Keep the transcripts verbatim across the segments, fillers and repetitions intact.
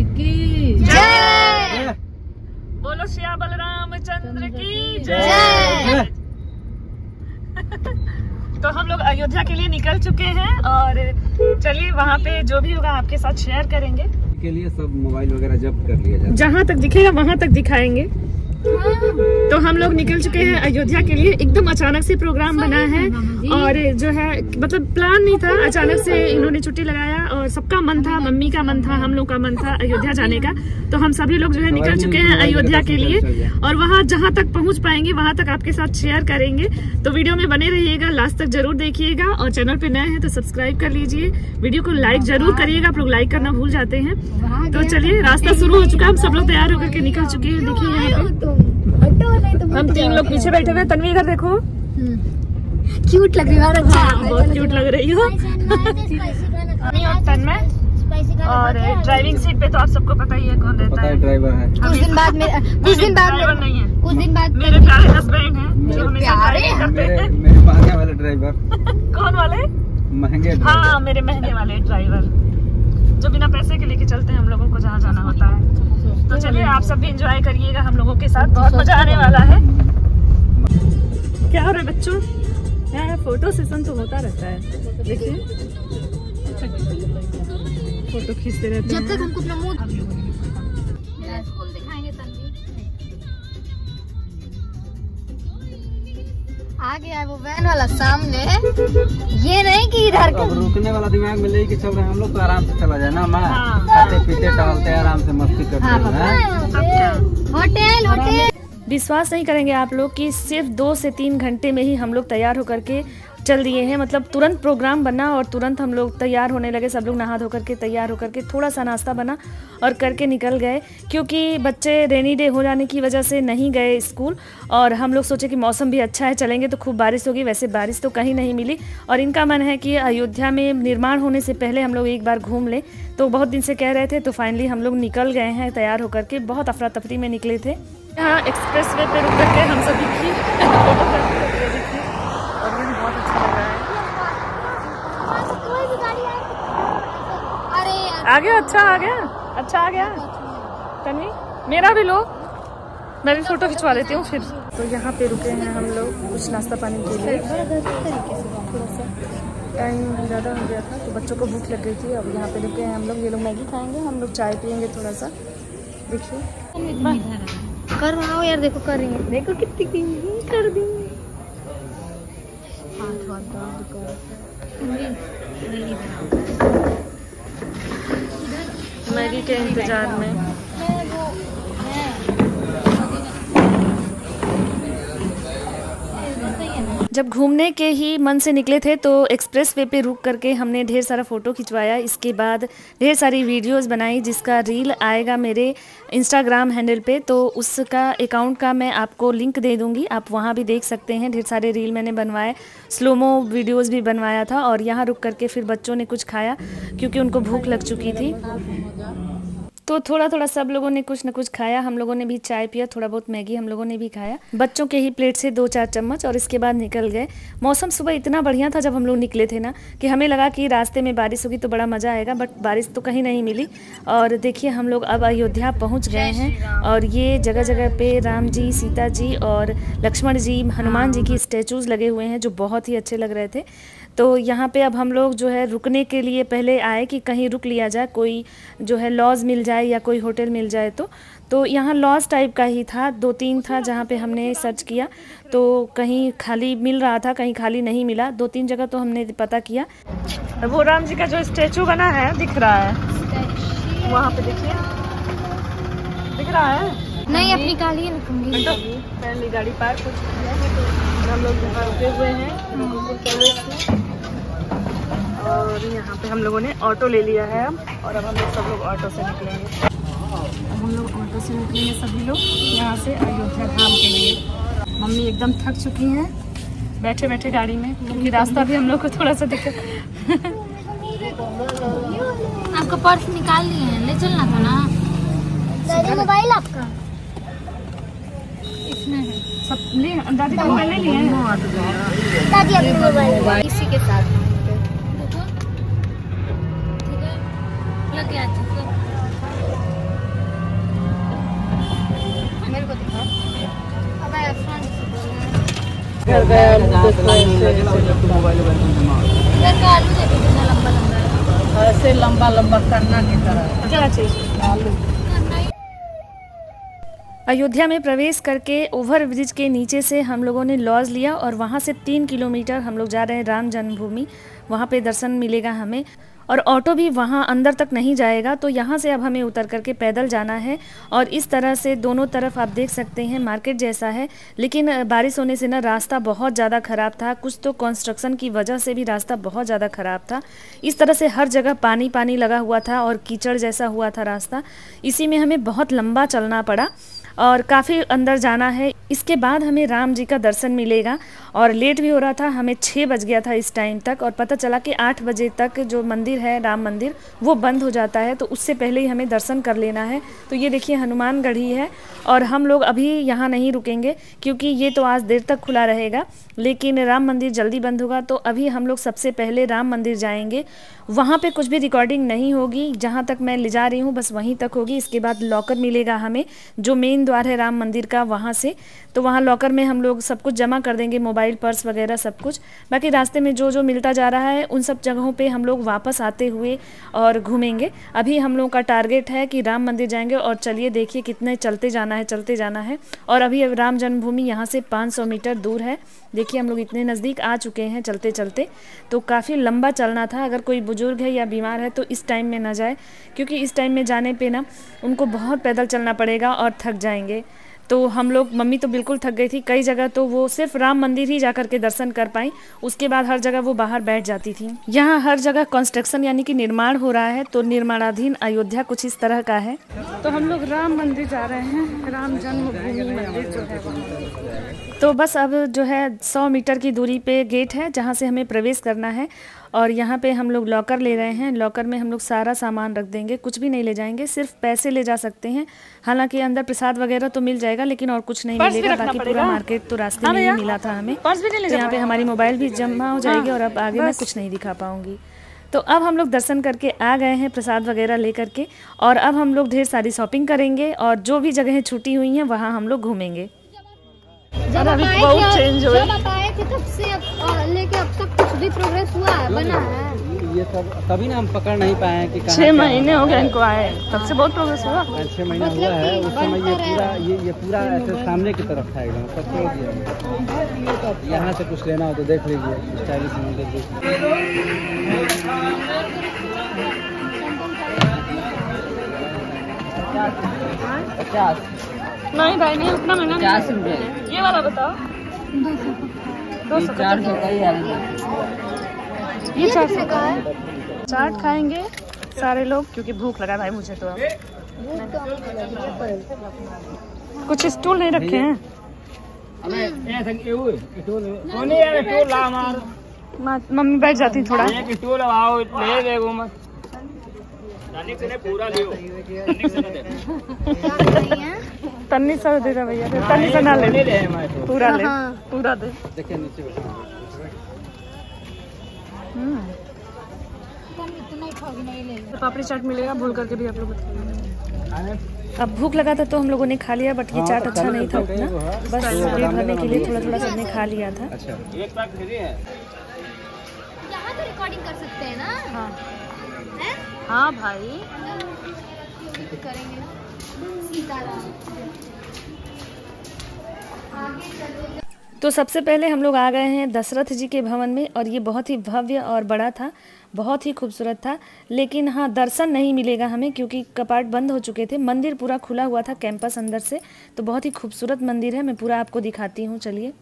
की जय। बोलो श्री बलराम चंद्र की जय। तो हम लोग अयोध्या के लिए निकल चुके हैं और चलिए वहाँ पे जो भी होगा आपके साथ शेयर करेंगे। के लिए सब मोबाइल वगैरह जब्त कर लिया जाए, जहाँ तक दिखेगा वहाँ तक दिखाएंगे। तो हम लोग निकल चुके हैं अयोध्या के लिए। एकदम अचानक से प्रोग्राम बना है और जो है मतलब प्लान नहीं था, अचानक से इन्होंने छुट्टी लगाया और सबका मन था, मम्मी का मन था, हम लोग का मन था अयोध्या जाने का। तो हम सभी लोग जो है निकल चुके हैं अयोध्या के लिए और वहाँ जहाँ तक पहुँच पाएंगे वहाँ तक आपके साथ शेयर करेंगे। तो वीडियो में बने रहिएगा, लास्ट तक जरूर देखिएगा और चैनल पे नए हैं तो सब्सक्राइब कर लीजिए। वीडियो को लाइक जरूर करिएगा, आप लोग लाइक करना भूल जाते हैं। तो चलिए रास्ता शुरू हो चुका है, हम सब लोग तैयार होकर के निकल चुके हैं। देखिए यहाँ पे हम तीन लोग पीछे बैठे हुए। तन्वी इधर देखो, क्यूट लग रही है। अच्छा बहुत क्यूट लग रही हो। तन्मय और ड्राइविंग सीट पे तो आप सबको पता ही है कौन रहता है, ड्राइवर है। कुछ दिन बाद मेरे कुछ दिन बाद ड्राइवर नहीं है, कुछ दिन बाद मेरे प्यारे हस्बैंड हैं जो हमेशा ड्राइविंग करते हैं। मेरे महंगे वाले ड्राइवर। कौन वाले? महंगे। हाँ मेरे महंगे वाले ड्राइवर जो बिना पैसे के लेके चलते हैं हम लोगों को जहाँ जाना होता है। तो चलिए आप सब भी एंजॉय करिएगा हम लोगों के साथ, बहुत मजा आने वाला है। क्या हो रहा है बच्चों? यहाँ फोटो सेशन तो होता रहता है, देखिए फोटो खींचते रहते हैं। जब तक हमको प्रमोद आ गया है वो वैन वाला सामने, ये नहीं कि इधर अब रुकने वाला दिमाग में लेके चल रहे हैं हम लोग, तो आराम से चला जाए ना। मैं खाते पीते टहलते आराम से मस्ती करते हैं। होटल होटल विश्वास नहीं करेंगे आप लोग कि सिर्फ दो से तीन घंटे में ही हम लोग तैयार होकर के चल दिए हैं। मतलब तुरंत प्रोग्राम बना और तुरंत हम लोग तैयार होने लगे। सब लोग नहा धो करके तैयार होकर के थोड़ा सा नाश्ता बना और करके निकल गए, क्योंकि बच्चे रेनी डे हो जाने की वजह से नहीं गए स्कूल। और हम लोग सोचे कि मौसम भी अच्छा है, चलेंगे तो खूब बारिश होगी। वैसे बारिश तो कहीं नहीं मिली और इनका मन है कि अयोध्या में निर्माण होने से पहले हम लोग एक बार घूम लें। तो बहुत दिन से कह रहे थे, तो फाइनली हम लोग निकल गए हैं तैयार होकर के। बहुत अफरा तफरी में निकले थे। यहाँ एक्सप्रेस वे पे रुक करके हम सभी की फोटोग्राफी थी और मुझे बहुत अच्छा लग रहा है। आ गया, अच्छा आ गया, अच्छा आ गया। तन्वी मेरा भी लो, मैं भी फोटो खिंचवा लेती हूँ फिर। तो यहाँ पे रुके हैं हम लोग कुछ नाश्ता पानी के लिए। थोड़ा सा टाइम ज़्यादा हो गया था तो बच्चों को भूख लग गई थी। अब यहाँ पे रुके हैं हम लोग। ये लोग मैगी खाएंगे, हम लोग चाय पियेंगे थोड़ा सा। देखिए कर रहा हूँ यार, देखो कर रही है, देखो कितनी कर दी। मैगी के इंतजार में जब घूमने के ही मन से निकले थे तो एक्सप्रेस वे पे रुक करके हमने ढेर सारा फ़ोटो खिंचवाया। इसके बाद ढेर सारी वीडियोस बनाई जिसका रील आएगा मेरे इंस्टाग्राम हैंडल पे, तो उसका अकाउंट का मैं आपको लिंक दे दूंगी, आप वहाँ भी देख सकते हैं। ढेर सारे रील मैंने बनवाए, स्लोमो वीडियोस भी बनवाया था। और यहाँ रुक करके फिर बच्चों ने कुछ खाया क्योंकि उनको भूख लग चुकी थी। तो थोड़ा थोड़ा सब लोगों ने कुछ न कुछ खाया। हम लोगों ने भी चाय पिया, थोड़ा बहुत मैगी हम लोगों ने भी खाया, बच्चों के ही प्लेट से दो चार चम्मच। और इसके बाद निकल गए। मौसम सुबह इतना बढ़िया था जब हम लोग निकले थे ना कि हमें लगा कि रास्ते में बारिश होगी तो बड़ा मज़ा आएगा, बट बारिश तो कहीं नहीं मिली। और देखिए हम लोग अब अयोध्या पहुँच गए हैं और ये जगह जगह पे राम जी, सीता जी और लक्ष्मण जी, हनुमान जी की स्टैचूज़ लगे हुए हैं जो बहुत ही अच्छे लग रहे थे। तो यहाँ पे अब हम लोग जो है रुकने के लिए पहले आए कि कहीं रुक लिया जाए, कोई जो है लॉज मिल जाए या कोई होटल मिल जाए। तो तो यहाँ लॉज टाइप का ही था, दो तीन था जहाँ पे हमने सर्च किया तो कहीं खाली मिल रहा था, कहीं खाली नहीं मिला। दो तीन जगह तो हमने पता किया। वो राम जी का जो स्टैचू बना है दिख रहा है वहाँ पे, देखिए दिख रहा है। नहीं अपनी गाड़ी रखूंगी। तो पहली गाड़ी पार्क हो चुकी है, हम लोग यहाँ रुके हुए हैं और यहाँ पे हम लोगों ने ऑटो ले लिया है और अब हम लोग सब लोग ऑटो से निकलेंगे। अब हम लोग ऑटो से निकलेंगे सभी लोग यहाँ से अयोध्या धाम के लिए। मम्मी एकदम थक चुकी हैं बैठे बैठे गाड़ी में, क्योंकि रास्ता भी हम लोग को थोड़ा सा दिक्कत। आपका पर्स निकाल लिए हैं, ले चलना था ना। दादी मोबाइल आपका इसमें है, सब ले दादी का मोबाइल ले लिए हैं। दादी अपने मोबाइल इसी के साथ ठीक है, लग गया। मेरे को दिखा। अबे फ्रंट से घर गया जहाँ से लाइन लगे ना उधर तो मोबाइल बंद जमा हो जाए। इधर का आलू देखो कितना लंबा लंबा है, ऐसे लंबा लंबा करना की तरह। क्या चीज़? आलू अयोध्या में प्रवेश करके ओवर ब्रिज के नीचे से हम लोगों ने लॉज लिया और वहाँ से तीन किलोमीटर हम लोग जा रहे हैं राम जन्मभूमि। वहाँ पे दर्शन मिलेगा हमें और ऑटो भी वहाँ अंदर तक नहीं जाएगा, तो यहाँ से अब हमें उतर करके पैदल जाना है। और इस तरह से दोनों तरफ आप देख सकते हैं मार्केट जैसा है, लेकिन बारिश होने से ना रास्ता बहुत ज़्यादा ख़राब था। कुछ तो कंस्ट्रक्शन की वजह से भी रास्ता बहुत ज़्यादा ख़राब था। इस तरह से हर जगह पानी पानी लगा हुआ था और कीचड़ जैसा हुआ था रास्ता। इसी में हमें बहुत लंबा चलना पड़ा और काफ़ी अंदर जाना है। इसके बाद हमें राम जी का दर्शन मिलेगा और लेट भी हो रहा था, हमें छः बज गया था इस टाइम तक और पता चला कि आठ बजे तक जो मंदिर है राम मंदिर वो बंद हो जाता है, तो उससे पहले ही हमें दर्शन कर लेना है। तो ये देखिए हनुमानगढ़ी है और हम लोग अभी यहाँ नहीं रुकेंगे क्योंकि ये तो आज देर तक खुला रहेगा, लेकिन राम मंदिर जल्दी बंद होगा। तो अभी हम लोग सबसे पहले राम मंदिर जाएंगे। वहाँ पे कुछ भी रिकॉर्डिंग नहीं होगी, जहाँ तक मैं ले जा रही हूँ बस वहीं तक होगी। इसके बाद लॉकर मिलेगा हमें, जो मेन द्वार है राम मंदिर का वहाँ से, तो वहाँ लॉकर में हम लोग सब कुछ जमा कर देंगे, मोबाइल पर्स वगैरह सब कुछ। बाकी रास्ते में जो जो मिलता जा रहा है उन सब जगहों पे हम लोग वापस आते हुए और घूमेंगे। अभी हम लोगों का टारगेट है कि राम मंदिर जाएंगे और चलिए देखिए कितने चलते जाना है चलते जाना है। और अभी राम जन्मभूमि यहाँ से पाँच सौ मीटर दूर है। देखिए हम लोग इतने नज़दीक आ चुके हैं चलते चलते। तो काफ़ी लंबा चलना था। अगर कोई बुजुर्ग है या बीमार है तो इस टाइम में ना जाए, क्योंकि इस टाइम में जाने पे ना उनको बहुत पैदल चलना पड़ेगा और थक जाएंगे। तो हम लोग, मम्मी तो बिल्कुल थक गई थी। कई जगह तो वो सिर्फ राम मंदिर ही जा कर के दर्शन कर पाई, उसके बाद हर जगह वो बाहर बैठ जाती थी। यहाँ हर जगह कंस्ट्रक्शन यानी कि निर्माण हो रहा है, तो निर्माणाधीन अयोध्या कुछ इस तरह का है। तो हम लोग राम मंदिर जा रहे हैं, राम जन्मभूमि मंदिर जो है वहाँ। तो बस अब जो है सौ मीटर की दूरी पे गेट है जहाँ से हमें प्रवेश करना है और यहाँ पे हम लोग लॉकर ले रहे हैं। लॉकर में हम लोग सारा सामान रख देंगे, कुछ भी नहीं ले जाएंगे, सिर्फ पैसे ले जा सकते हैं। हालांकि अंदर प्रसाद वगैरह तो मिल जाएगा लेकिन और कुछ नहीं मिलेगा। बाकी पूरा मार्केट तो रास्ते में ही मिला था हमें। तो यहाँ पे हमारी मोबाइल भी जमा हो जाएगी और अब आगे मैं कुछ नहीं दिखा पाऊंगी। तो अब हम लोग दर्शन करके आ गए हैं प्रसाद वगैरह ले करके, और अब हम लोग ढेर सारी शॉपिंग करेंगे और जो भी जगहें छूटी हुई हैं वहाँ हम लोग घूमेंगे। जब अभी बहुत चेंज हुआ, जब आप आए थे तब से अब लेके अब तक कुछ भी प्रोग्रेस हुआ है, बना है ये सब। तभी ना हम पकड़ नहीं पाए हैं कि छह महीने हो गए इनको आए, तब से बहुत प्रोग्रेस हुआ। छह महीना हुआ है। उस समय ये पूरा ये ये पूरा ऐसे सामने की तरफ था एकदम, सब छोड़ दिया। यहाँ से कुछ लेना हो तो देख लीजिए, स्टाइलिश मंदिर पचास नहीं भाई नहीं, उतना महंगा पचास रुपये। ये वाला बताओ। दो सौ चार सौ का ही है। ये चार सौ का है। चाट खाएंगे सारे लोग क्योंकि भूख लगा भाई मुझे तो। अब कुछ स्टूल नहीं रखे हैं। मम्मी बैठ जाती थोड़ा। तन्नी सर दे दे भैया, तन्नी सर ना ले, पूरा ले, पूरा दे। देखिए नीचे पापड़ी चाट मिलेगा, भूल करके भी आप लोग बताइए। अब भूख लगा था तो हम लोगों ने खा लिया, बट ये चाट अच्छा नहीं था उतना, बस पेट भरने के लिए थोड़ा थोड़ा सबने खा लिया था। अच्छा एक पैक फ्री है। यहाँ तो रिकॉर्डिंग कर सकते हैं ना? हाँ हैं? हाँ भाई करेंगे ना। सीताराम आगे चलो। तो सबसे पहले हम लोग आ गए हैं दशरथ जी के भवन में, और ये बहुत ही भव्य और बड़ा था, बहुत ही खूबसूरत था। लेकिन हाँ, दर्शन नहीं मिलेगा हमें क्योंकि कपाट बंद हो चुके थे। मंदिर पूरा खुला हुआ था कैंपस अंदर से, तो बहुत ही खूबसूरत मंदिर है। मैं पूरा आपको दिखाती हूँ, चलिए।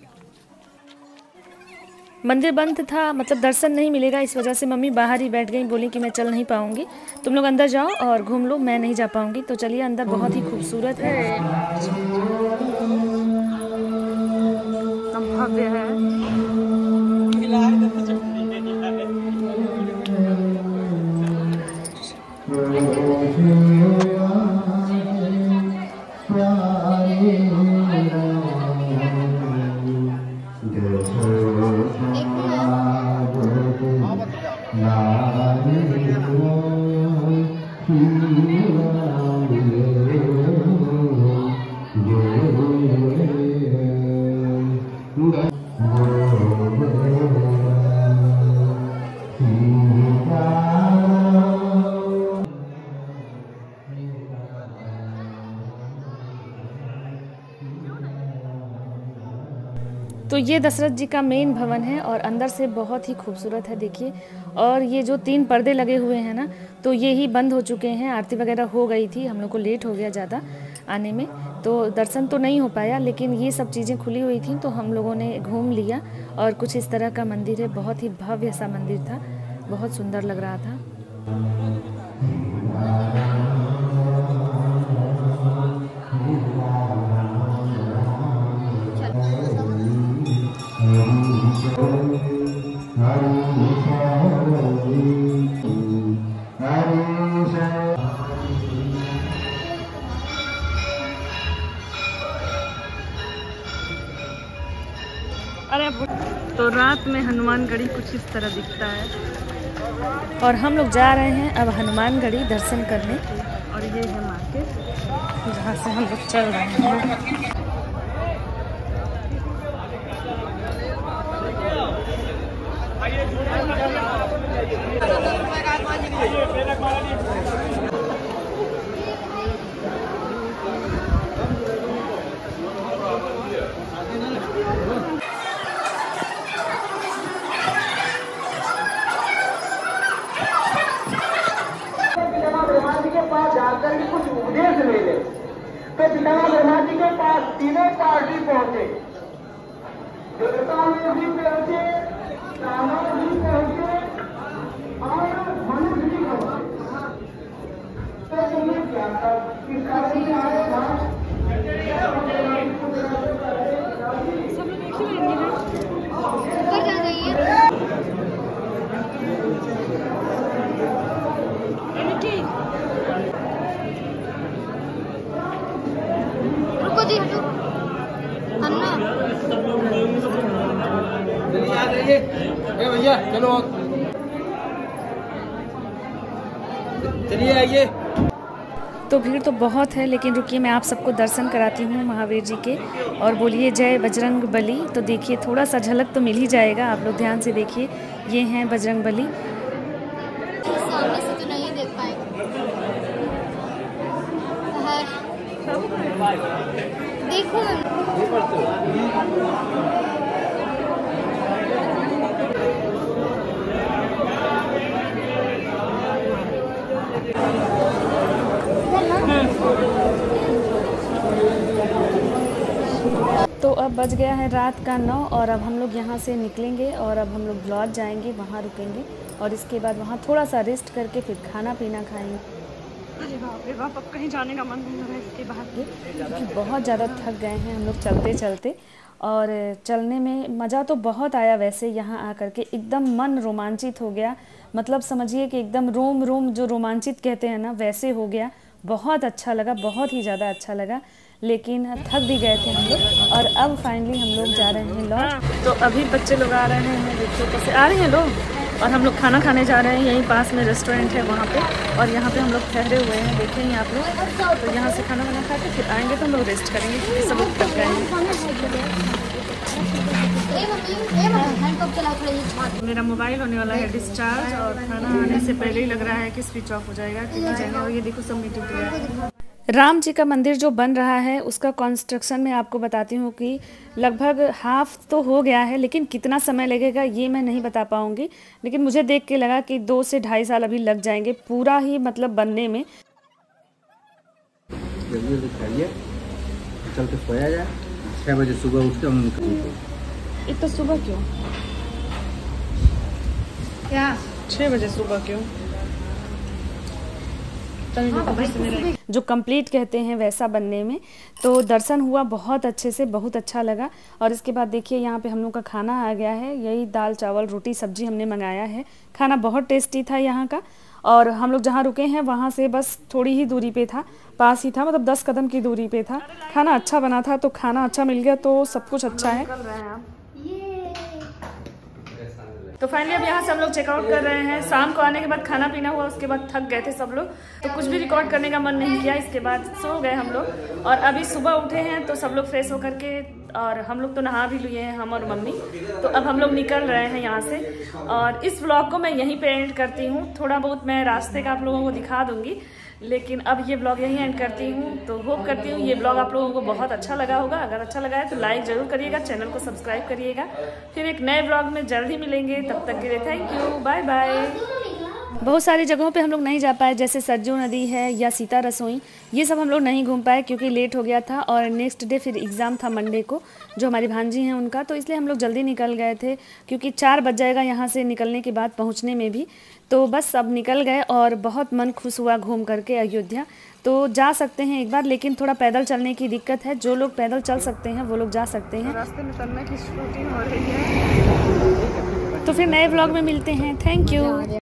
मंदिर बंद था, मतलब दर्शन नहीं मिलेगा, इस वजह से मम्मी बाहर ही बैठ गई, बोली कि मैं चल नहीं पाऊँगी, तुम लोग अंदर जाओ और घूम लो, मैं नहीं जा पाऊँगी। तो चलिए, अंदर बहुत ही खूबसूरत है, भव्य है। तो ये दशरथ जी का मेन भवन है और अंदर से बहुत ही खूबसूरत है, देखिए। और ये जो तीन पर्दे लगे हुए हैं ना, तो ये ही बंद हो चुके हैं। आरती वगैरह हो गई थी, हम लोग को लेट हो गया ज़्यादा आने में, तो दर्शन तो नहीं हो पाया, लेकिन ये सब चीज़ें खुली हुई थी तो हम लोगों ने घूम लिया। और कुछ इस तरह का मंदिर है, बहुत ही भव्य सा मंदिर था, बहुत सुंदर लग रहा था। अरे तो रात में हनुमानगढ़ी कुछ इस तरह दिखता है और हम लोग जा रहे हैं अब हनुमानगढ़ी दर्शन करने। और ये है मार्केट जहाँ से हम लोग चल रहे हैं। जाकर भी कुछ उपदेश ले ले, तो पिता ब्रह्मा जी के पास तीनों पार्टी पहुंचे, देवता भी पहुंचे, दानव भी पहुंचे और मनुष्य भी पहुंचे। तो तुम्हें क्या था कि काफी आए ऊपर जा जाइए। रुको जी, हटो। अन्ना चलिए आ जाइए। ए भैया चलो, चलिए आइए। तो भीड़ तो बहुत है, लेकिन रुकिए मैं आप सबको दर्शन कराती हूँ महावीर जी के। और बोलिए जय बजरंग बली। तो देखिए थोड़ा सा झलक तो मिल ही जाएगा, आप लोग ध्यान से देखिए, ये हैं बजरंग बली। सामने से तो नहीं देख पाएंगे। देखो तो अब बज गया है रात का नौ और अब हम लोग यहाँ से निकलेंगे और अब हम लोग लॉज जाएंगे, वहाँ रुकेंगे और इसके बाद वहाँ थोड़ा सा रेस्ट करके फिर खाना पीना खाएंगे। अरे बाप रे बाप, अब कहीं जाने का मन नहीं हो रहा है इसके बाद, क्योंकि बहुत ज़्यादा थक गए हैं हम लोग चलते चलते। और चलने में मज़ा तो बहुत आया, वैसे यहाँ आकर के एकदम मन रोमांचित हो गया। मतलब समझिए कि एकदम रोम रोम जो रोमांचित कहते हैं ना, वैसे हो गया। बहुत अच्छा लगा, बहुत ही ज़्यादा अच्छा लगा, लेकिन थक भी गए थे हम लोग। और अब फाइनली हम लोग जा रहे हैं लॉज। तो अभी बच्चे लोग आ रहे हैं, देखिए कैसे आ रहे हैं लोग। और हम लोग खाना खाने जा रहे हैं, यहीं पास में रेस्टोरेंट है वहाँ पे, और यहाँ पे हम लोग ठहरे हुए हैं, देखेंगे आप लोग। तो यहाँ से खाना वाना खा के फिर आएंगे तो हम लोग रेस्ट करेंगे, क्योंकि सब लोग थक गए हैं। मेरा मोबाइल होने वाला है डिस्चार्ज और खाना आने से पहले ही लग रहा है कि स्विच ऑफ हो जाएगा, क्योंकि जाएंगे। और ये देखो सब मीटिंग है। राम जी का मंदिर जो बन रहा है उसका कंस्ट्रक्शन में आपको बताती हूँ कि लगभग हाफ तो हो गया है, लेकिन कितना समय लगेगा ये मैं नहीं बता पाऊँगी। लेकिन मुझे देख के लगा कि दो से ढाई साल अभी लग जाएंगे पूरा ही मतलब बनने में। जल्दी जल्दी खाइए, चल के सोया जाए। छः बजे सुबह उठ के हम निकलेंगे। इतना सुबह क्यों? क्या छः बजे सुबह क्यों? जो कंप्लीट कहते हैं वैसा बनने में। तो दर्शन हुआ बहुत अच्छे से, बहुत अच्छा लगा। और इसके बाद देखिए यहाँ पे हम लोग का खाना आ गया है, यही दाल चावल रोटी सब्जी हमने मंगाया है। खाना बहुत टेस्टी था यहाँ का। और हम लोग जहाँ रुके हैं वहाँ से बस थोड़ी ही दूरी पे था, पास ही था, मतलब दस कदम की दूरी पे था। खाना अच्छा बना था, तो खाना अच्छा मिल गया तो सब कुछ अच्छा है। तो फाइनली अब यहाँ से हम लोग चेकआउट कर रहे हैं। शाम को आने के बाद खाना पीना हुआ, उसके बाद थक गए थे सब लोग, तो कुछ भी रिकॉर्ड करने का मन नहीं किया। इसके बाद सो गए हम लोग और अभी सुबह उठे हैं, तो सब लोग फ्रेश होकर के और हम लोग तो नहा भी लिए हैं, हम और मम्मी। तो अब हम लोग निकल रहे हैं यहाँ से और इस व्लॉग को मैं यहीं पे एंड करती हूँ। थोड़ा बहुत मैं रास्ते का आप लोगों को दिखा दूँगी, लेकिन अब ये ब्लॉग यहीं एंड करती हूँ। तो होप करती हूँ ये ब्लॉग आप लोगों को बहुत अच्छा लगा होगा। अगर अच्छा लगा है तो लाइक ज़रूर करिएगा, चैनल को सब्सक्राइब करिएगा। फिर एक नए ब्लॉग में जल्द ही मिलेंगे, तब तक के लिए थैंक यू, बाय बाय। बहुत सारी जगहों पे हम लोग नहीं जा पाए, जैसे सरजू नदी है या सीता रसोई, ये सब हम लोग नहीं घूम पाए क्योंकि लेट हो गया था और नेक्स्ट डे फिर एग्ज़ाम था मंडे को, जो हमारी भांजी हैं उनका, तो इसलिए हम लोग जल्दी निकल गए थे क्योंकि चार बज जाएगा यहाँ से निकलने के बाद पहुँचने में भी। तो बस अब निकल गए और बहुत मन खुश हुआ घूम करके अयोध्या। तो जा सकते हैं एक बार, लेकिन थोड़ा पैदल चलने की दिक्कत है। जो लोग पैदल चल सकते हैं वो लोग जा सकते हैं। रास्ते में तन्ना की शूटिंग हो रही है। तो फिर नए व्लॉग में मिलते हैं। Thank you.